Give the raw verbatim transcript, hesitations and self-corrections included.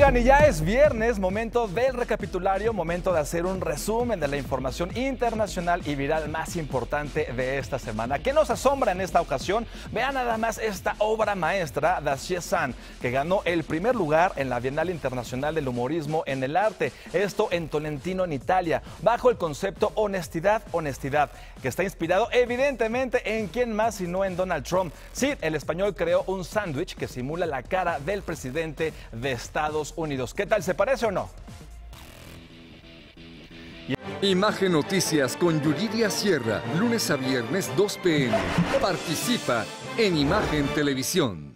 Oigan, y ya es viernes, momento del recapitulario, momento de hacer un resumen de la información internacional y viral más importante de esta semana. ¿Qué nos asombra en esta ocasión? Vean nada más esta obra maestra de Xie Zhan, que ganó el primer lugar en la Bienal Internacional del Humorismo en el Arte, esto en Tolentino, en Italia, bajo el concepto honestidad, honestidad, que está inspirado evidentemente en quién más sino en Donald Trump. Sí, el español creó un sándwich que simula la cara del presidente de Estados Unidos. ¿Qué tal? ¿Se parece o no? Imagen Noticias con Yuridia Sierra, lunes a viernes dos p m Participa en Imagen Televisión.